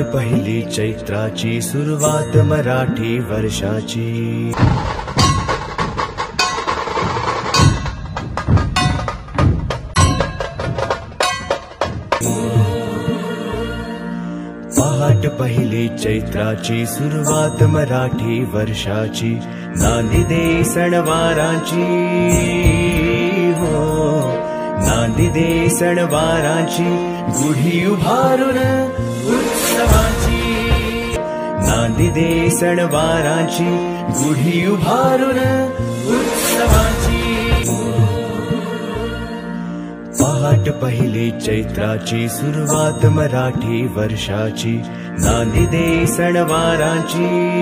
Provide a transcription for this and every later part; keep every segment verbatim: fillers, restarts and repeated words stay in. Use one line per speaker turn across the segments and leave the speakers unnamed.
पहिली चैत्राची सुरुवात मराठी वर्षाची। पहाट पहिली चैत्राची सुरुवात मराठी वर्षाची, नांदी दे सणवारांची हो, नांदी दे सणवारांची, गुढी उभारून उत्सवाची, नांदी दे सणवारांची, गुढी उभारून उत्सवाची। पहाट पहिली चैत्राची सुरुवात मराठी वर्षाची, नांदी दे सणवारांची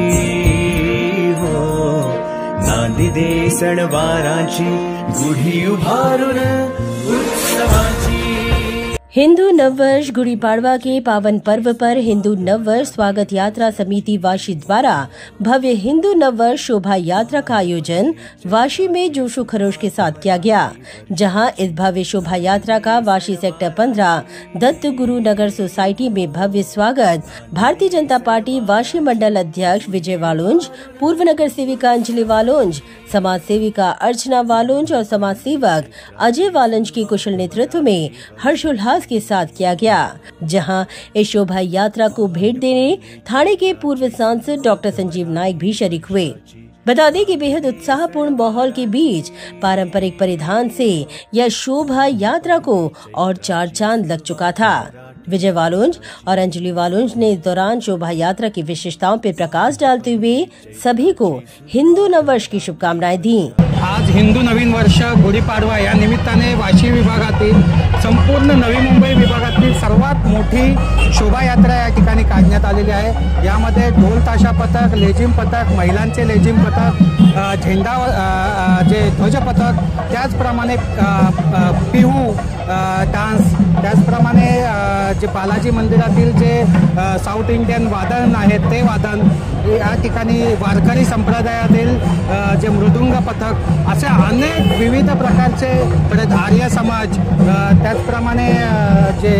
हो, नांदी दे सणवारांची, गुढी उभारून उत्सवाची।
हिंदू नववर्ष गुड़ी पाड़वा के पावन पर्व पर हिंदू नववर्ष स्वागत यात्रा समिति वाशी द्वारा भव्य हिंदू नववर्ष शोभा यात्रा का आयोजन वाशी में जोशो खरोश के साथ किया गया, जहां इस भव्य शोभा यात्रा का वाशी सेक्टर पंद्रह दत्त गुरु नगर सोसाइटी में भव्य स्वागत भारतीय जनता पार्टी वाशी मंडल अध्यक्ष विजय वालोंज, पूर्व नगर सेविका अंजलि वालोंज, समाज सेविका अर्चना वालोंज और समाज सेवक अजय वालोंज के कुशल नेतृत्व में हर्षोल्लास के साथ किया गया, जहां इस शोभा यात्रा को भेंट देने थाने के पूर्व सांसद डॉक्टर संजीव नाइक भी शरीक हुए। बता दें कि बेहद उत्साहपूर्ण माहौल के बीच पारंपरिक परिधान से यह शोभा यात्रा को और चार चांद लग चुका था। विजय वालोंज और अंजलि वालोंज ने इस दौरान शोभा यात्रा की विशेषताओं पर प्रकाश डालते हुए सभी को हिंदू नववर्ष की शुभकामनाएं दी।
आज हिंदू नवीन वर्ष गुढीपाडवा या निमित्ताने वाशी विभागातील संपूर्ण नवी मुंबई विभागातील सर्वात मोठी शोभायात्रा या ठिकाणी काढण्यात आलेली आहे। यामध्ये ढोल ताशा पथक, लेझिम पथक, महिलांचे लेझिम पथक, झेंडा जे ध्वज पथक, त्याचप्रमाणे पिहू डान्स, त्याचप्रमाणे जे बालाजी मंदिरातील जे साऊथ इंडियन वादन आहेत ते वादन, या ठिकाणी वारकरी संप्रदायातील जे मृदुंग पथक, असे अनेक विविध प्रकारचे परत आर्य समाज, त्याचप्रमाणे जे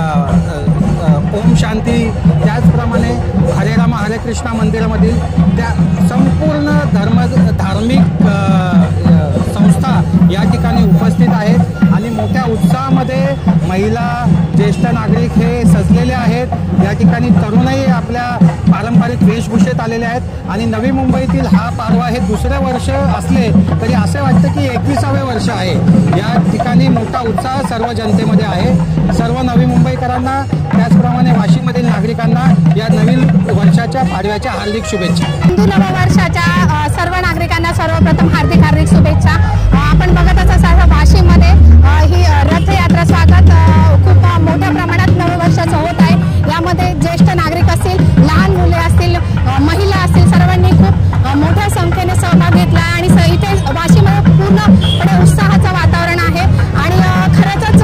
ओम शांती, त्याचप्रमाणे हरे राम हरे कृष्णा मंदिरामधील त्या संपूर्ण धर्म धार्मिक संस्था या ठिकाणी उपस्थित आहेत आणि मोठ्या उत्साहामध्ये महिला, ज्येष्ठ नागरिक हे सजलेले आहेत। या ठिकाणी तरुणही आपल्या पारंपरिक वेशभूषेत आलेले आहेत आणि नवी मुंबईतील हा पाडवा हे दुसरे वर्ष असले तरी असे वाटते की एकविसावे वर्ष आहे। या ठिकाणी मोठा उत्साह सर्व जनतेमध्ये आहे। सर्व नवी मुंबईकरांना त्याचप्रमाणे वाशीमधील नागरिकांना या नवीन वर्षाच्या पाडव्याच्या हार्दिक शुभेच्छा।
हिंदू नववर्षाच्या सर्व नागरिकांना सर्वप्रथम हार्दिक हार्दिक शुभेच्छा। आपण बघत असाल वाशीमध्ये ही रथयात्रा स्वागत खूप मोठ्या प्रमाणात नववर्षाचं होत आहे। यामध्ये ज्येष्ठ नागरिक असतील, लहान मुले असतील, महिला असतील, सर्वांनी खूप मोठ्या संख्येने सहभाग घेतला आणि इथे वाशीमध्ये पूर्णपणे उत्साहाचं वातावरण आहे आणि खरंच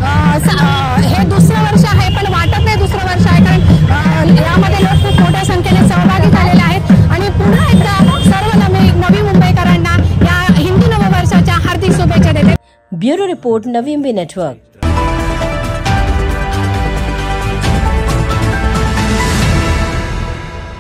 हे दुसरं वर्ष आहे, पण वाटत नाही दुसरं वर्ष आहे, कारण यामध्ये लोक खूप मोठ्या संख्येने सहभागी झालेले आहेत आणि पुन्हा एकदा सर्व नवी नवी मुंबईकरांना या हिंदू नववर्षाच्या हार्दिक शुभेच्छा देते।
Bureau report, Navi Mumbai network.